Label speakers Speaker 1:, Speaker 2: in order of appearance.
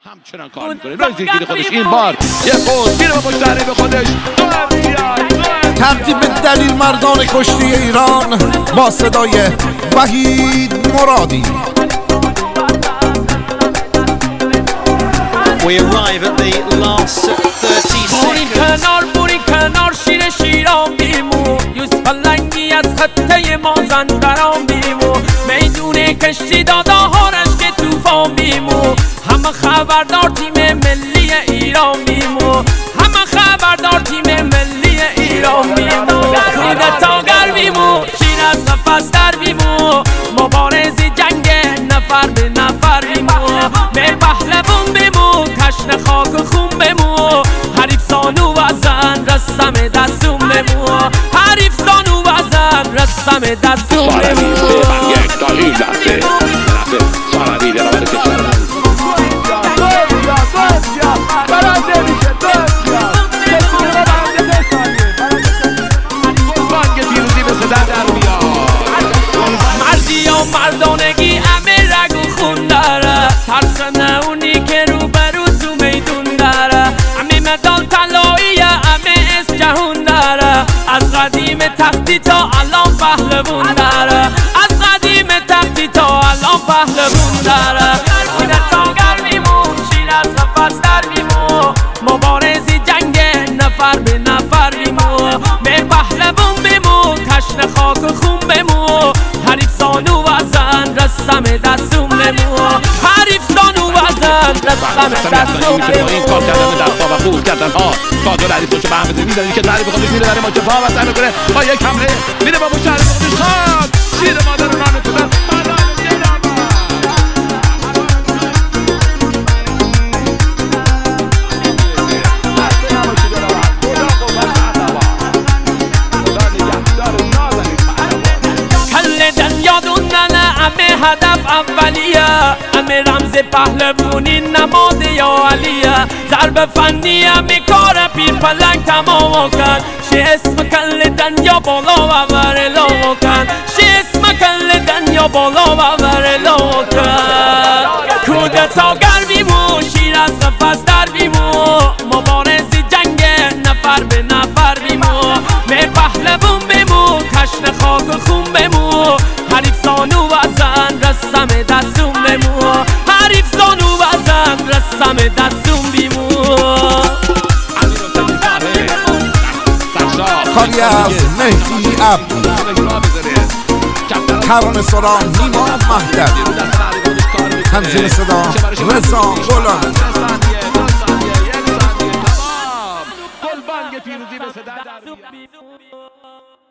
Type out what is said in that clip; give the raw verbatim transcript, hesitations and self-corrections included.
Speaker 1: همچنان کار میکنه. نزدیکی خودش این بار یه پوز میره با پشت حریف خودش.
Speaker 2: تقدیم دلیل مردان کشتی ایران با صدای وحید مرادی.
Speaker 3: We arrive at the last thirty
Speaker 4: بوری
Speaker 3: seconds.
Speaker 4: کنار بوری کنار شیر شیران بیمو یوسف لنگی از خطه مازندران بیمو میدون کشتی داداهارش که توفان بیمو همه خبردار تیم ملی ایران بیمو همه خبردار تیم ملی ایران بیمو کودتاگر بیمو شیر از نفس در بیمو مبارزی جنگ نفر به نفر بیمو به پهلوان بیمو تشن خاک و خون بمو حریف زانو وزن رسم دستون بمو حریف زانو وزن رسم دستون بمو
Speaker 1: یک تا این لحظه لحظه ساربی در آمده کشور بانگ پیروزی به صدا در بیاد.
Speaker 4: مردی و مردانگی همه رگ و خون داره ترسنه اونی که رو برو تو میدون داره همه مدال طلایی همه اس جهون داره از قدیم تختی تا الان پهلوون داره از قدیم تختی تا الان پهلوون داره کودتاگر میمون شیر از نفس در میمون مبارزی جنگ نفر به نفر میمون به پهلوون میمون تشن خاک و خون بمون حریف زانو وزن رسم دستون بمون حریف زانو وزن رسم دستون بمون
Speaker 1: این کار کردن دستا و خود کردن ها قادر علی پشت به همه میدونی که تعریف خودش میره برای ما که پا وزن کنه با یک حمله میره با پشت حریف خودش خواهد شیر مادر رو رانه کنن
Speaker 4: همه هدف اولیه همه رمز پهلوانی نماد یا علیه ضرب فنی همه کار پیر پلنگ تمام کن شی اسم کل دنیا بالا و ورلا کن شی اسم کل دنیا بالا و ورلا کن کودتاگر بیمو شیر از قفس در بیمو مبارزی جنگ نفر به نفر بیمو به پهلوان بیمو تشن خاک و خون بیمو حریف زانو وزن رسم دستون بیمو حریف زانو وزن رسم دستون بیمو
Speaker 2: کاری از مهدی عبدی، ترانه سرا نیما مهدد، تنظیم صدا رضا غلامی.
Speaker 1: گل بانگ پیروزی به صدا در بیاد.